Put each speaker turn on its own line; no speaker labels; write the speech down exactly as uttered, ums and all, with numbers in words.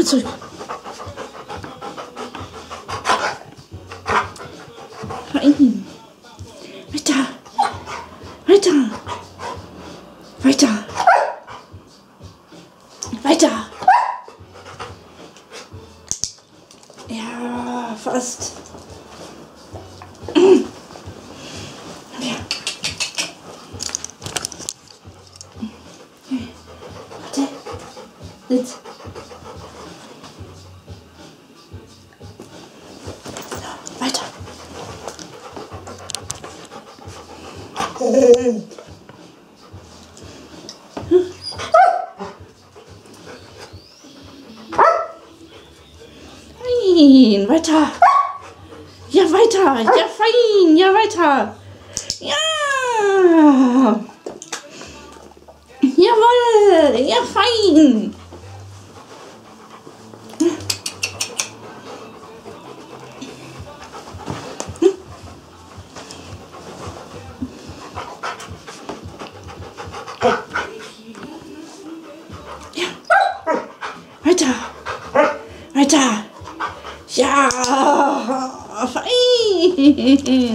Mal zurück. Fein. Weiter. Weiter. Weiter. Weiter. Ja, fast. Ja. Warte. Sitz. So, weiter. Hm. Fein, weiter. Ja, weiter. Ja, fein. Ja, weiter. Ja. Jawohl. Ja, fein. Ja. Weiter. Weiter. Ja, fein.